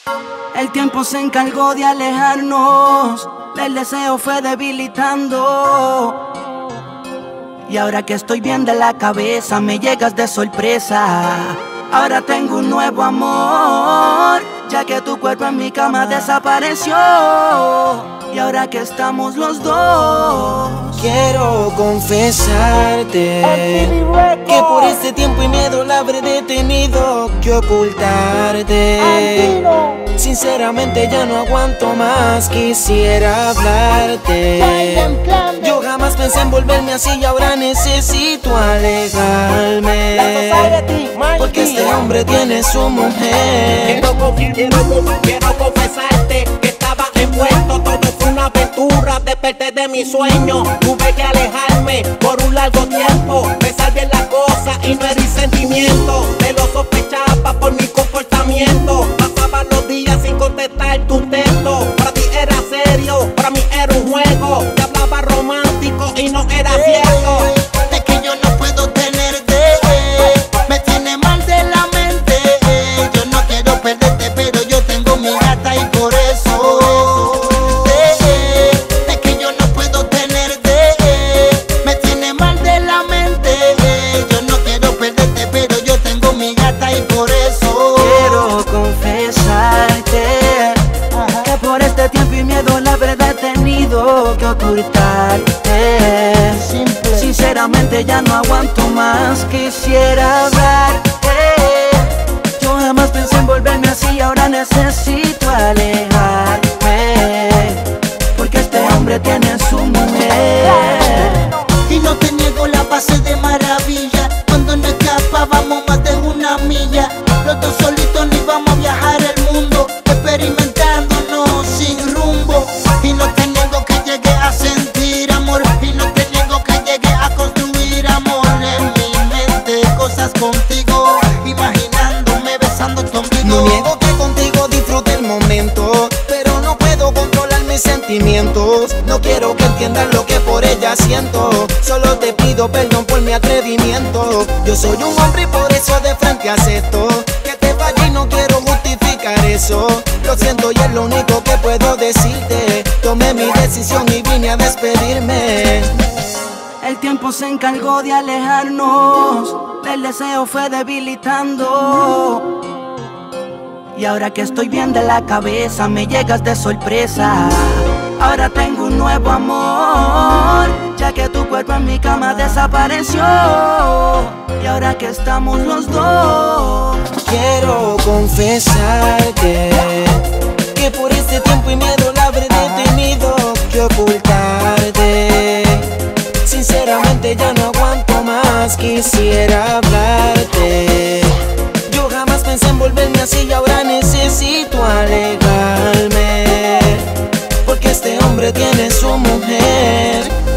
El tiempo se encargó de alejarnos, el deseo fue debilitando. Y ahora que estoy bien de la cabeza, me llegas de sorpresa. Ahora tengo un nuevo amor, ya que tu cuerpo en mi cama desapareció. Y ahora que estamos los dos, quiero confesarte que por este tiempo y miedo la habré tenido que ocultarte. Sinceramente ya no aguanto más, quisiera hablarte. Yo jamás pensé en volverme así y ahora necesito alejarme, porque este hombre tiene su mujer. Quiero confesarte que estaba envuelto, todo fue una aventura, desperté de mi sueño, tuve que alejarme por un largo tiempo, pensar bien las cosas y no herir sentimientos, te lo sospechaba por mi comportamiento, pasaba los días sin contestar tu texto, para ti era serio, para mí era un juego, te hablaba romántico y no era cierto. De que yo no puedo tenerte, me tiene mal de la mente, yo no quiero perderte pero yo tengo mi gata y por eso. De que yo no puedo tenerte, me tiene mal de la mente, yo no quiero perderte pero yo tengo mi gata y por eso. quiero confesarte que por este tiempo y miedo la verdad he tenido que ocultarte. Sinceramente ya no aguanto más, quisiera hablarte. Yo jamás pensé en volverme así, ahora necesito alejarme, porque este hombre tiene su mujer. Y no te niego, la pasé de maravilla, cuando nos escapábamos más de una milla, los dos solitos nos íbamos a viajar el mundo, experimentándonos sin rumbo. Y no te niego que llegué a sentir amor, y no te niego que llegué a construir amor en mi mente, cosas contigo, imaginándome besando tu ombligo. No niego que contigo disfrute el momento, pero no puedo controlar mis sentimientos. No quiero que entiendas lo que por ella siento, solo te pido perdón por mi atrevimiento. Yo soy un hombre y por eso de frente acepto que te fallé y no quiero justificar eso. Lo siento y es lo único que puedo decirte. Tomé mi decisión y vine a despedirme. El tiempo se encargó de alejarnos, el deseo fue debilitando. Y ahora que estoy bien de la cabeza, me llegas de sorpresa. Ahora tengo un nuevo amor, ya que tu cuerpo en mi cama desapareció. Y ahora que estamos los dos, quiero confesarte que por este tiempo y miedo la habré tenido que ocultarte. Sinceramente ya no aguanto más, quisiera hablarte. Yo jamás pensé en volverme así y ahora necesito alejarme, porque este hombre tiene su mujer.